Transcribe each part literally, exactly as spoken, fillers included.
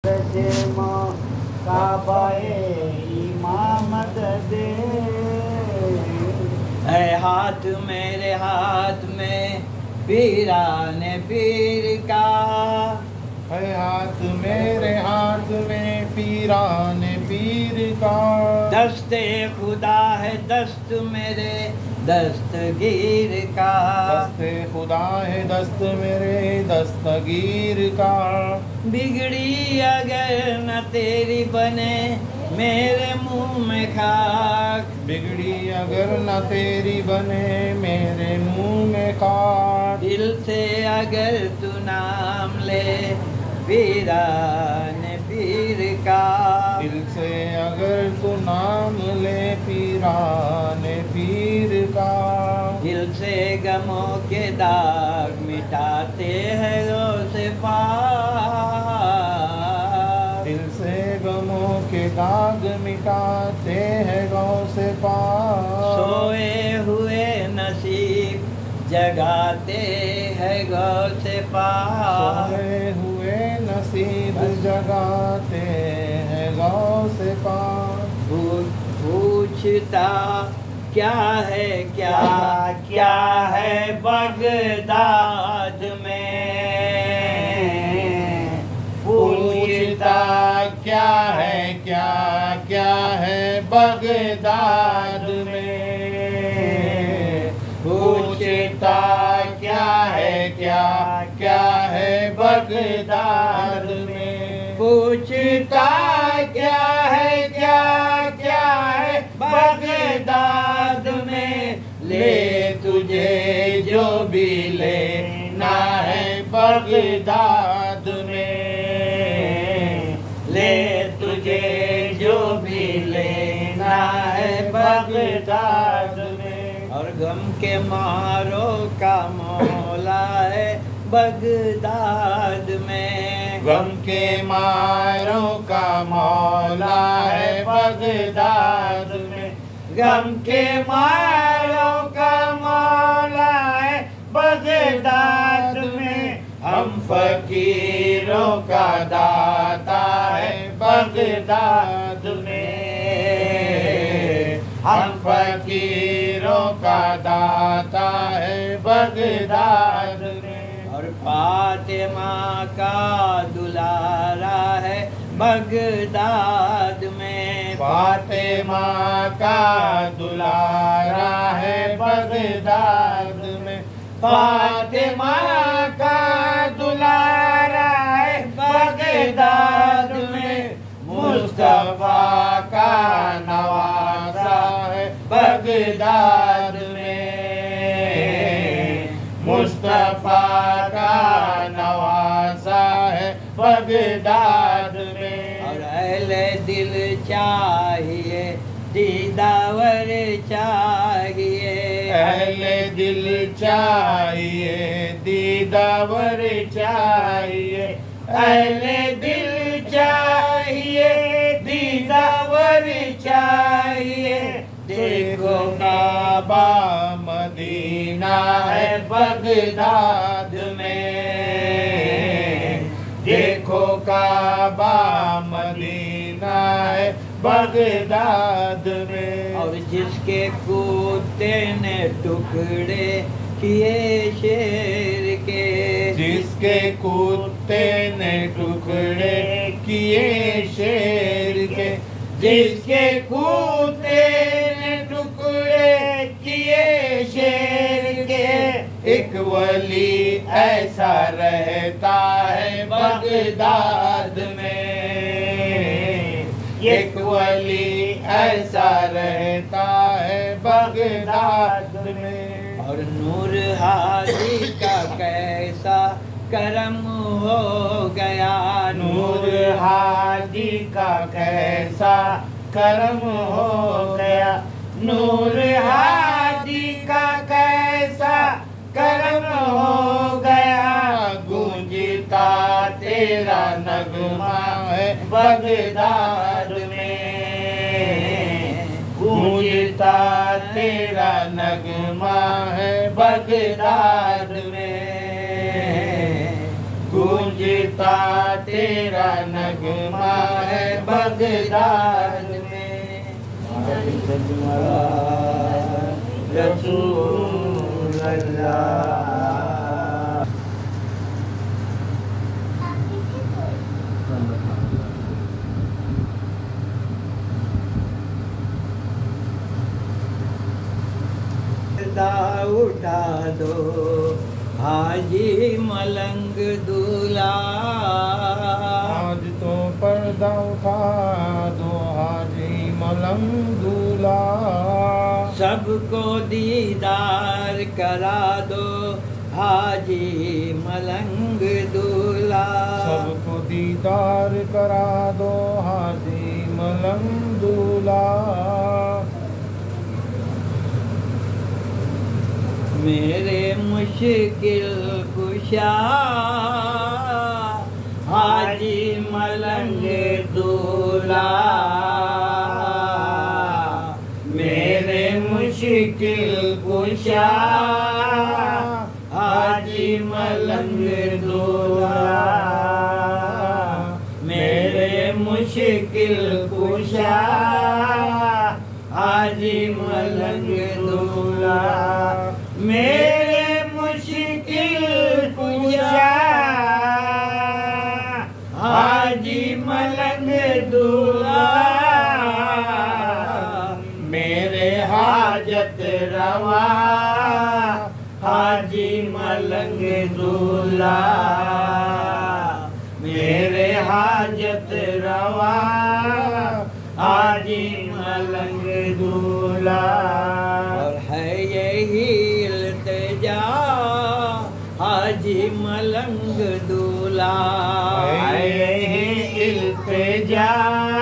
तजेमो काबाए इमामत दे। है हाथ मेरे हाथ में पीराने पीर का, है हाथ मेरे हाथ में पीराने पीर का। दस्ते खुदा है दस्त मेरे दस्तगीर का, दस्ते खुदा है दस्त मेरे दस्तगीर का। बिगड़ी अगर न तेरी बने मेरे मुंह में खाक, बिगड़ी अगर न तेरी बने मेरे मुंह में खाक। दिल से अगर तू नाम ले पीराने पीर का, दिल से अगर तू नाम ले पीराने पीर का। दिल से गमों के दाग मिटाते हैं गौसे पाक, दिल से गमों के दाग मिटाते हैं गौसे पाक। सोए हुए नसीब जगाते हैं गौसे पाक, सोए हुए नसीब जगाते हैं गौसे पाक। पूछता क्या है क्या क्या है बगदाद में, पूछता क्या है क्या क्या है बगदाद में। पूछता क्या है क्या क्या है बगदाद में। पूछता क्या है क्या क्या है बगदाद में। ले तुझे जो भी लेना है बगदाद में। ले तुझे जो भी लेना है बगदाद में। और गम के मारों का मौला है बगदाद में, गम के मारों का मौला है बगदाद में। गम के मारों का मौला है बगदाद में। हम फकीरों का दाता है बगदाद में। हम फकीरों का दाता है बगदाद में। और फातिमा का दुलारा है बगदाद में। फातिमा का दुलारा है बगदाद में। फातिमा का दुलारा है बगदाद में। मुस्तफा का नवाजा है बगदाद में। मुस्तफा का नवाजा है बगदाद में। और अहले दिल चाहिए दीदावर चाहिए। अहले दिल चाहिए दीदावर चाहिए। अहले दिल चाहिए दीदावर चाहिए। देखो काबा मदीना है बगदाद में। देखो काबा मदीना है बगदाद में। और जिसके कुत्ते ने टुकड़े किए शेर के, जिसके कुत्ते ने टुकड़े किए शेर के। जिसके कुत्ते ने टुकड़े किए शेर के। एक वली ऐसा रहता है बगदाद में। एक वली ऐसा रहता है बगदाद में। और नूर हाजी का कैसा करम हो गया। नूर हाजी का कैसा करम हो गया। नूर हाजी का कैसा करम हो गया। गूंजता तेरा नगमा है बगदाद में। गूंजता तेरा नगमा है बगदाद में। गूंजता चलता तेरा नगमा है बगदाद में। रसूल अल्लाह। उठा दो हाजी मलंग दूल्हा। आज तो पर्दा उठा दो हाजी मलंग दूल्हा। सबको दीदार करा दो हाजी मलंग दूल्हा। सबको दीदार करा दो हाजी मलंग दूल्हा। मेरे मुश्किल कुशा हाजी मलंग दूल्हा। मेरे मुश्किल कुशा हाजी मलंग दूल्हा। मेरे मुश्किल कुशा हाजी मलंग दूल्हा। मेरे मुश्किल कुशा हाजी मलंग दूल्हा। मेरे हाजत रवा हाजी मलंग दूल्हा। मेरे हाजत रवा हाजी मलंग दूल्हा। और है यही इल्तिजा हाजी मलंग दूल्हा। है यही इल्तिजा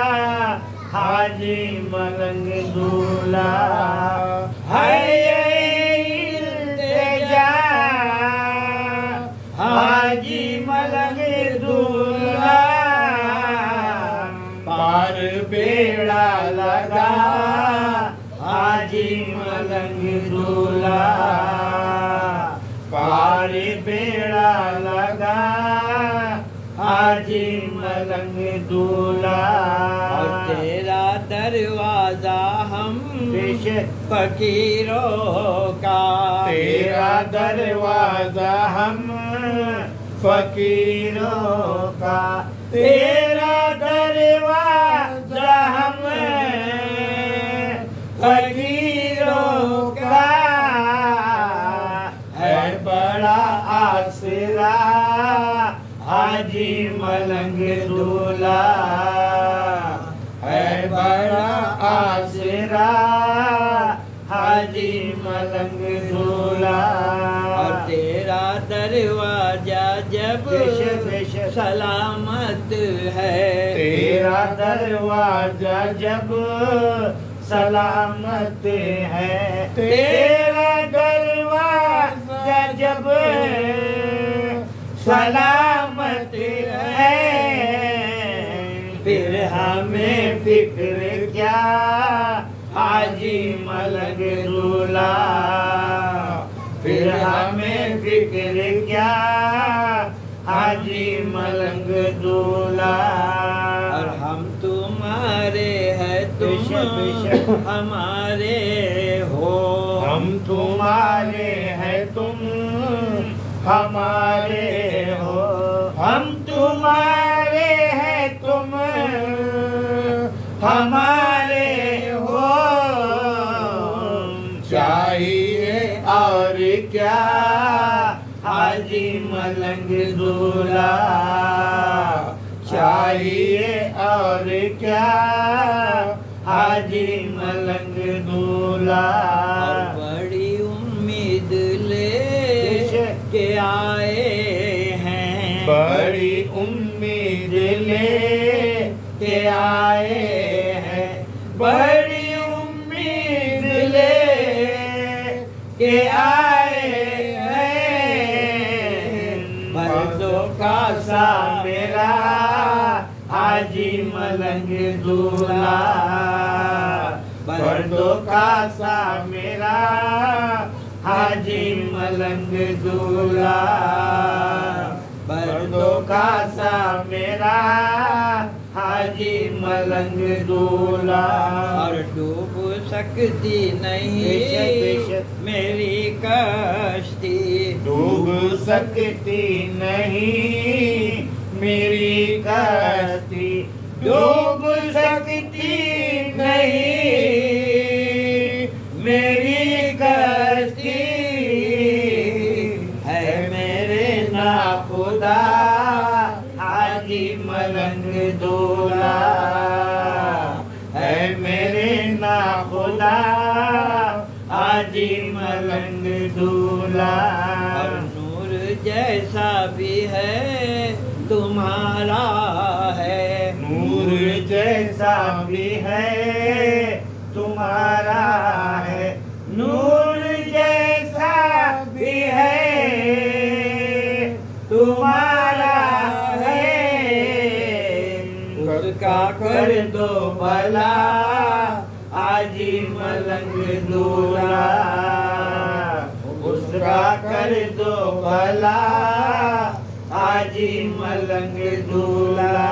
हाजी मलंग दूल्हा। है यही इल्तिजा हाजी मलंग दूल्हा। पार बेड़ा लगा हाजी मलंग दूल्हा। पार बेड़ा लगा हाजी मलंग दूल्हा। और तेरा दरवाजा हम बेशक फकीरों का। तेरा दरवाजा हम फकीरों का। तेरा दरवाजा हम फकीरों का। है बड़ा आसरा हाजी मलंग दूल्हा। है बड़ा आसरा हाजी मलंग दूल्हा। और तेरा दरवाजा जब बेशक बेशक सलामत है। तेरा दरवाजा जब सलामत है। तेरा दरवाजा जब सलामत है। फिर हमें फिक्र क्या हाजी मलंग दूल्हा। फिर हमें फिक्र क्या हाजी मलंग दूल्हा। और हम तुम्हारे हैं तुम बेशक बेशक हमारे हो। हम तुम्हारे हैं तुम हमारे हो। हम तुम्हारे हैं तुम हमारे हो। चाहिए और क्या हाजी मलंग दूल्हा। चाहिए और क्या हाजी मलंग दूल्हा। और बड़ी उम्मीद ले के आए हैं। बड़ी उम्मीद ले के आए हैं। बड़ी उम्मीद ले के आए हैं। मर्दों का सा मेरा हाजी मलंग दूल्हा। मर्दों का सा मेरा हाजी मलंग दूल्हा। मर्दों का सा मेरा हाजी मलंग दूल्हा। और डूब सकती नहीं बेशक, बेशक। मेरी कश्ती, डूब सकती नहीं मेरी कश्ती, डूब सकती नहीं मेरी कश्ती। है मेरे नाखुदा हाजी मलंग दूल्हा, है मेरे नाखुदा हाजी मलंग दूल्हा। और नूर जैसा भी है तुम्हारा है, नूर जैसा भी है तुम्हारा है, नूर जैसा भी है तुम्हारा है। उसका कर दो भला हाजी मलंग दूल्हा, उसका कर दो भला हाजी मलंग दूल्हा,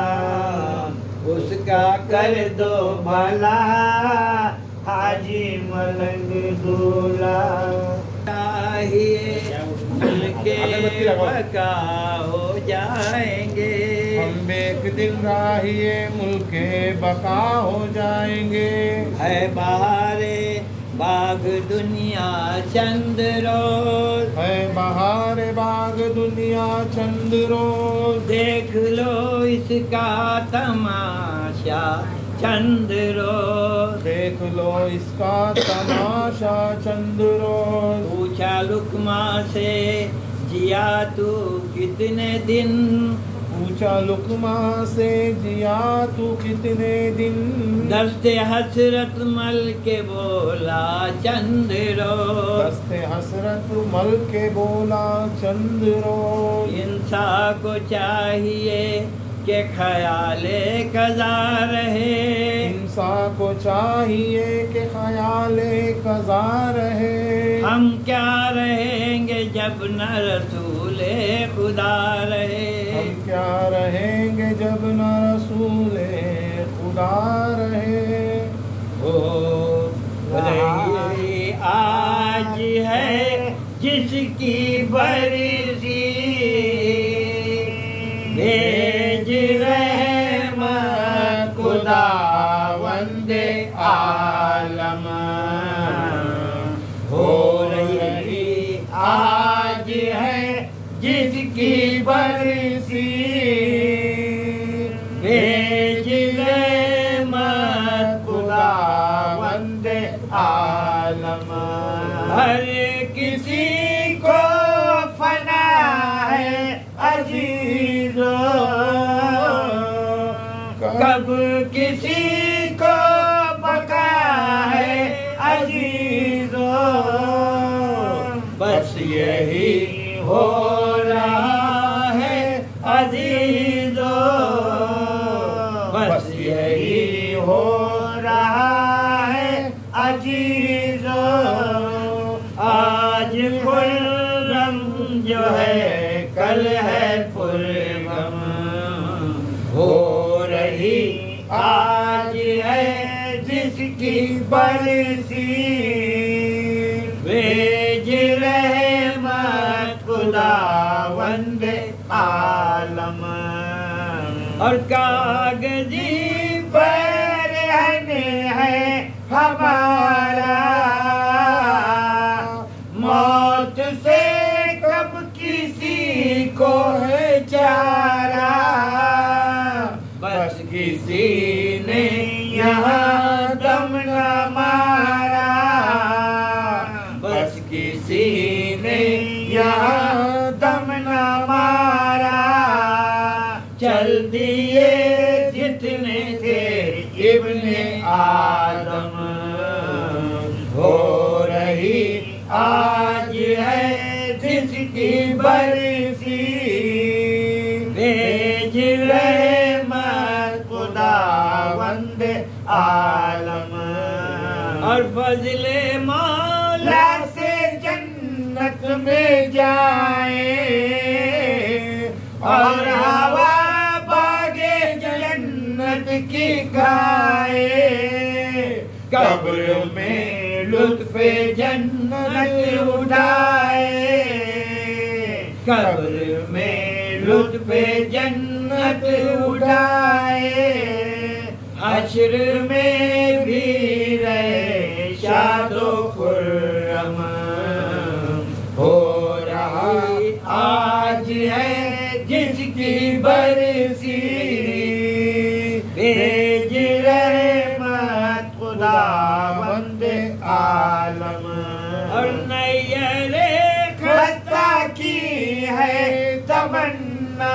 उसका कर दो भला हाजी मलंग दूल्हा। चाहिए उनके बका हो जाएंगे, हम एक दिन राहिए मुल्के बका हो जाएंगे। है बहारे बाग दुनिया चंद रोज, है बहार बाग दुनिया चंद रोज। देख लो इसका तमाशा चंद रोज, देख लो इसका तमाशा चंद रोज। पूछा लुकमा से जिया तू कितने दिन, पूछा लुकमा से जिया तू कितने दिन। दस्ते हसरत मल के बोला चंद रोज, दस्ते हसरत मल के बोला चंद रोज। इंसान को चाहिए के ख्याले कज़ा रहे, इंसान को चाहिए कि ख्याले कज़ा रहे। हम क्या रहेंगे जब न रसूले खुदा रहे, हम क्या रहेंगे जब न रसूले खुदा रहे। ओ रही आज है जिसकी बरसी, भेज रहमत खुदा वंदे आलम। हो रही आज है जिसकी बरसी, भेज रहमत खुदा वंदे आलम। हर किसी को फना है अजीजो, कब किसी को बका है अजीजो। बस यही हो रहा है अजीजो, बस यही हो रहा है अजीजो। आज खुर्रम जो है कल है पुरगम, हो रही आज है जिसकी बरसी, भेज रहमत खुदा वंदे आलम। और कागजी पर है हमारा, मौत से कब किसी को है चारा। बस किसी ने यहाँ दम न मारा, बस किसी ने यहाँ दम न मारा। चल दिए जितने थे इब्ने आदम, हो रही आज है जिसकी बरसी, भेज रहमत खुदा वंदे आलम। और फजले मौला से जन्नत में जाए, और हवा बागे जन्नत की खाए, कब्र में लुत्फ़े जन्नत उठाए, कब्र में लुत्फ़े जन्नत उठाए, हश्र में भी रहे शादो खुर्रम। हो रही आज है जिसकी बरसी, भेज रहमत खुदा बंदे आलम। और नैयरे खस्ता की है तमन्ना,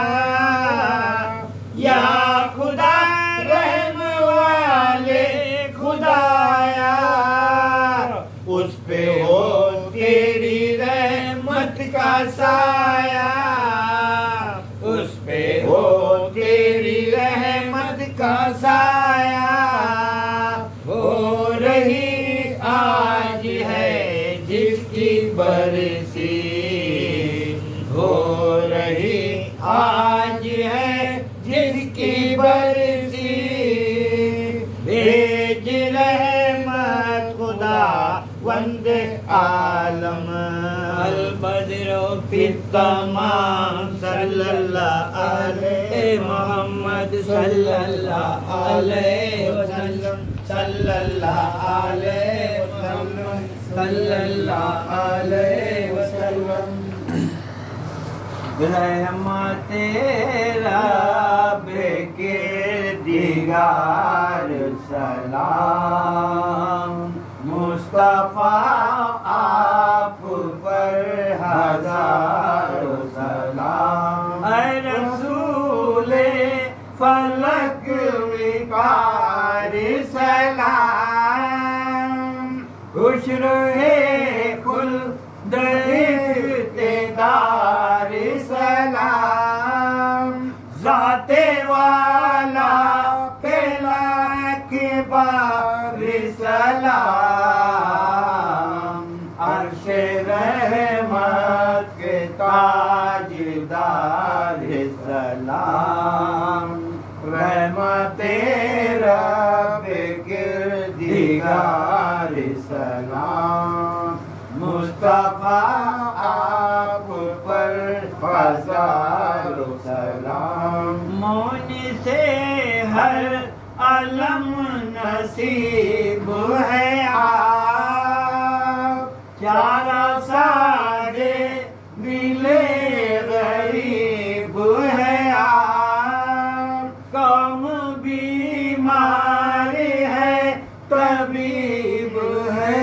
या खुदा रहम वाले खुदाया, उस पे हो तेरी रहमत का साया, उस पे हो तेरी रहमत का साया। हो रही आज है जिसकी बरसी, हो रही आज है जिसकी बरसी, भेज रहमत खुदा वंदे आलम। अल बद्रो तमाम सल्लल्लाहु अलैहि मोहम्मद सल्लल्लाहु अलैहि वसल्लम, सल्लल्लाहु अलैहि वसल्लम, सल्लल्लाहु अलैहि वसल्लम। रहमते रब के दीगार सलाम, मुस्तफा आप पर हजारों सलाम। ऐ रसूले फलक विकार सलाम, खुश रहे खुल्द इक़्तिदार सलाम। ज़ाते वाला के लाख बार सलाम, अर्शे रहमत के ताजदार सलाम। रहमते रब के दीगार सलाम, मुस्तफा आप पर हजारों सलाम। मौन से हर अलम नसीब है आप, चारा सारे मिले गरीब है आप। कौम बीमार है तबीब है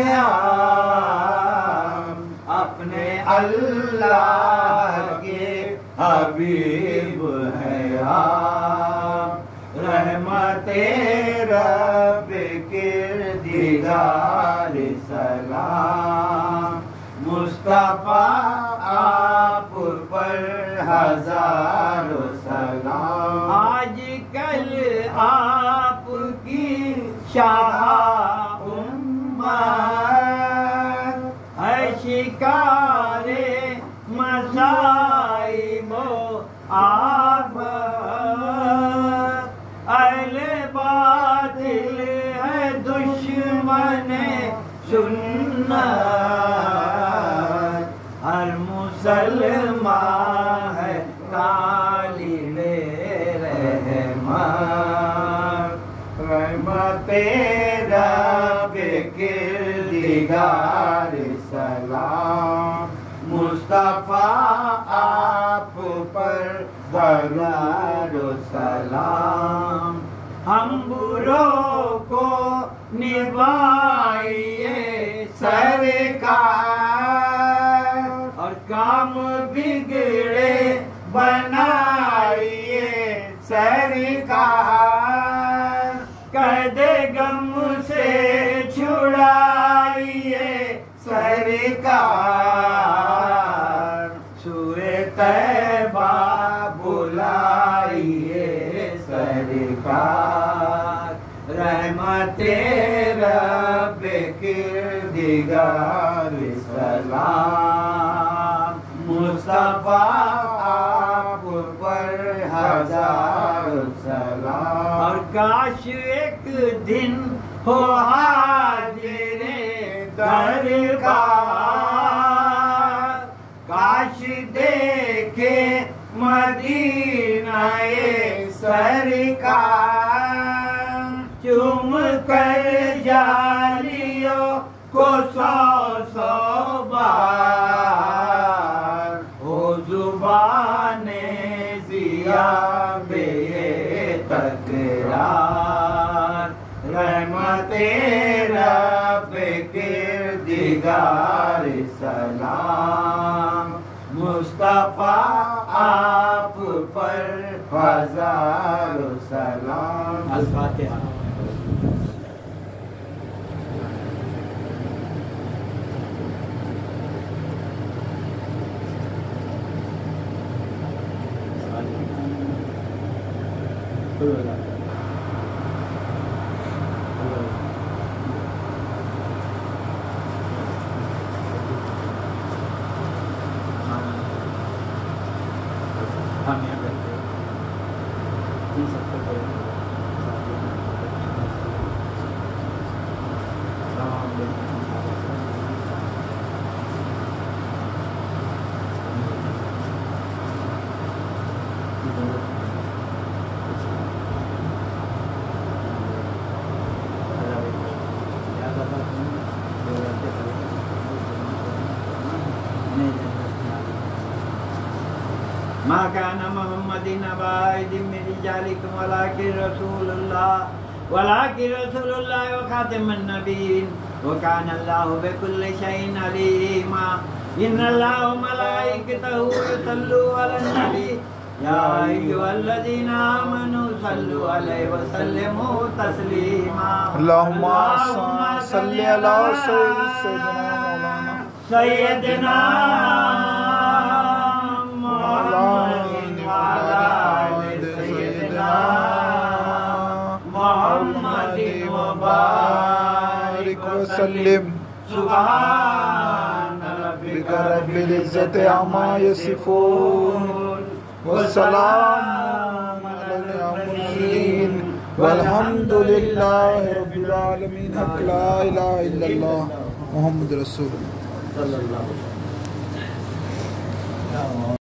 आप, अपने अल्लाह के हबीब है आप। रहमते रब के दीदार सलाम, मुस्तफा आप पर हजारों सलाम। आज कल आपकी शाह उम्मत है शिकारे मसाइबो आफत। अहले बातिल है दुश्मन सुन्नत, हर मुसलमान है तालिबे रहमत। रहमते रब के दीदार सलाम, मुस्तफा आप पर हजारों सलाम। हम बुरों को निभाइए सरकार, और काम बिगड़े बनाइए सरकार। कदे गम से छुड़ाइए सरकार, सूरे तैबा बुलाइए सरकार। रहमते रब के दीगार सलाम, मुस्तफा आप हजार सलाम। और काश एक दिन हो हाजिरे दरबार, काश देखे मदीनाए सरकार, चुम कर जालियों को सौ सौ बार, हो जुबाने जिया बे तकरार, रहमते रब किरदिगार सलाम, मुस्तफा आप पर हजारों सलाम। अल-फातिहा। मा काना मुहम्मदिन अबा अहदिम मिन रिजालिकुम वलाकिन रसूलुल्लाह वलाकिन रसूलुल्लाह व खातिमुन नबीय्यीन व काना अल्लाहु बिकुल्लि शैइन अलीमा। इन्नल्लाहा व मलाइकतहु युसल्लू अलन नबी या अय्युहल्लज़ीना आमनू सल्लु अलैहि व सल्लिमू तस्लीमा। अल्लाहुम्मा सल्लि अला सय्यिदना वसल्लिम। सुभान रब्बिका रब्बिल इज्जति अम्मा यसिफून वस्सलाम अलल मुरसलीन वल्हम्दुलिल्लाहि रब्बिल आलमीन। ला इलाहा इल्लल्लाह मुहम्मद रसूलुल्लाह।